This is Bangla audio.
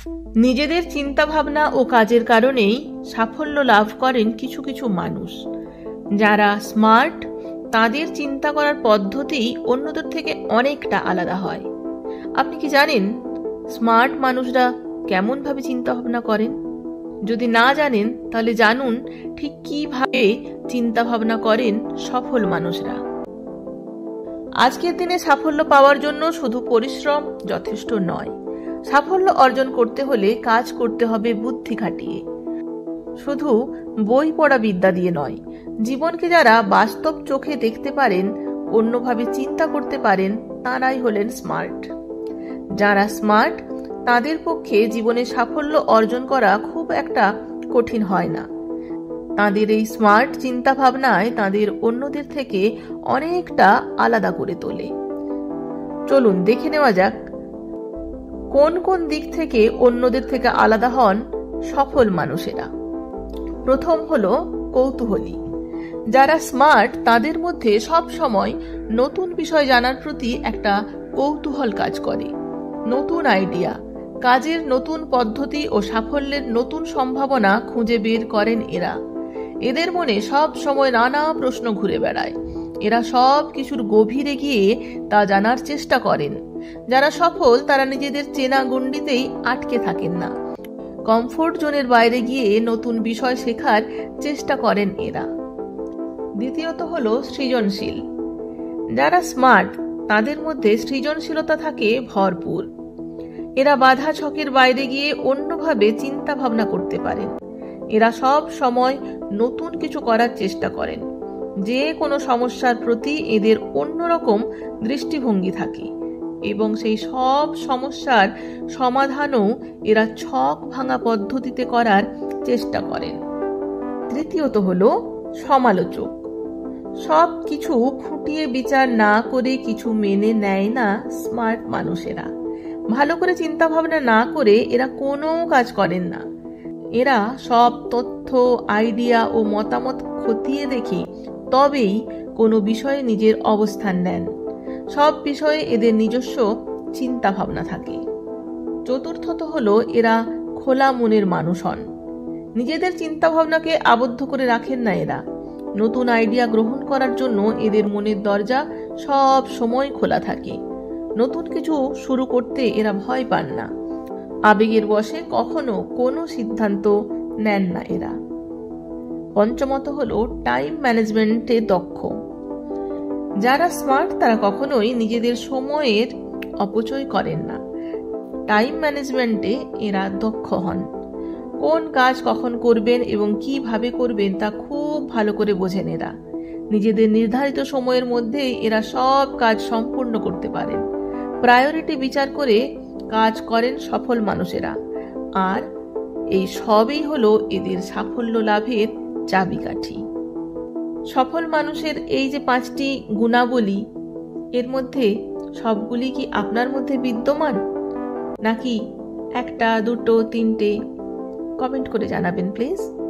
নিজেদের চিন্তা ভাবনা ও কাজের কারণেই সাফল্য লাভ করেন কিছু কিছু মানুষ। যারা স্মার্ট, তাদের চিন্তা করার পদ্ধতি অন্যদের থেকে অনেকটা আলাদা হয়। আপনি কি জানেন স্মার্ট মানুষরা কেমন ভাবে চিন্তা ভাবনা করেন? যদি না জানেন তাহলে জানুন ঠিক কিভাবে চিন্তা ভাবনা করেন সফল মানুষরা। আজকের দিনে সাফল্য পাওয়ার জন্য শুধু পরিশ্রম যথেষ্ট নয়। সাফল্য অর্জন করতে হলে কাজ করতে হবে বুদ্ধি খাটিয়ে, শুধু বই পড়া বিদ্যা দিয়ে নয়। জীবনকে যারা বাস্তব চোখে দেখতে পারেন, অন্যভাবে চিন্তা করতে পারেন, তারাই হলেন স্মার্ট। যারা স্মার্ট, তাদের পক্ষে জীবনে সাফল্য অর্জন করা খুব একটা কঠিন হয় না। তাদের এই স্মার্ট চিন্তা ভাবনায় তাদের অন্যদের থেকে অনেকটা আলাদা করে তোলে। চলুন দেখে নেওয়া যাক কোন কোন দিক থেকে অন্যদের থেকে আলাদা হন সফল মানুষেরা। প্রথম হলো কৌতূহলী। যারা স্মার্ট, তাদের মধ্যে সব সময় নতুন বিষয় জানার প্রতি একটা কৌতূহল কাজ করে। নতুন আইডিয়া, কাজের নতুন পদ্ধতি ও সাফল্যের নতুন সম্ভাবনা খুঁজে বের করেন এরা। এদের মনে সব সময় নানা প্রশ্ন ঘুরে বেড়ায়। এরা সব কিছুর গভীরে গিয়ে তা জানার চেষ্টা করেন। যারা সফল, তারা নিজেদের চেনা গণ্ডিতেই আটকে থাকেন না। কমফোর্ট জোনের বাইরে গিয়ে নতুন বিষয় শেখার চেষ্টা করেন এরা। দ্বিতীয়ত হলো সৃজনশীল। যারা স্মার্ট, তাদের মধ্যে সৃজনশীলতা থাকে ভরপুর। এরা বাধা ছকের বাইরে গিয়ে অন্যভাবে চিন্তা ভাবনা করতে পারেন। এরা সব সময় নতুন কিছু করার চেষ্টা করেন। যে কোনো সমস্যার প্রতি এদের অন্যরকম দৃষ্টিভঙ্গি থাকে এবং সেই সব সমস্যার সমাধানও এরা ছক ভাঙা পদ্ধতিতে করার চেষ্টা করেন। তৃতীয়ত হলো সমালোচক। সব কিছু খুঁটিয়ে বিচার না করে কিছু মেনে নেয় না স্মার্ট মানুষেরা। ভালো করে চিন্তা ভাবনা না করে এরা কোনো কাজ করেন না। এরা সব তথ্য, আইডিয়া ও মতামত খতিয়ে দেখে তবেই কোনো বিষয়ে নিজের অবস্থান নেন। সব বিষয়ে এদের নিজস্ব চিন্তা ভাবনা থাকে। চতুর্থত হলো এরা খোলা মনের মানুষ হন। নিজেদের চিন্তা ভাবনাকে আবদ্ধ করে রাখেন না এরা। নতুন আইডিয়া গ্রহণ করার জন্য এদের মনের দরজা সব সময় খোলা থাকে। নতুন কিছু শুরু করতে এরা ভয় পান না। আবেগের বশে কখনো কোনো সিদ্ধান্ত নেন না এরা। পঞ্চমত হলো টাইম ম্যানেজমেন্টে দক্ষ। যারা স্মার্ট, তারা কখনোই নিজেদের সময়ের অপচয় করেন না। টাইম ম্যানেজমেন্টে এরা দক্ষ হন। কোন কাজ কখন করবেন এবং কিভাবে করবেন তা খুব ভালো করে বোঝেন এরা। নিজেদের নির্ধারিত সময়ের মধ্যেই এরা সব কাজ সম্পূর্ণ করতে পারেন। প্রায়োরিটি বিচার করে কাজ করেন সফল মানুষেরা। আর এই সবই হলো এদের সাফল্য লাভের চাবিকাঠি। সফল মানুষের এই যে 5টি গুণাবলী, এর মধ্যে সবগুলি কি আপনার মধ্যে বিদ্যমান, নাকি 1, 2, 3? কমেন্ট করে জানাবেন প্লিজ।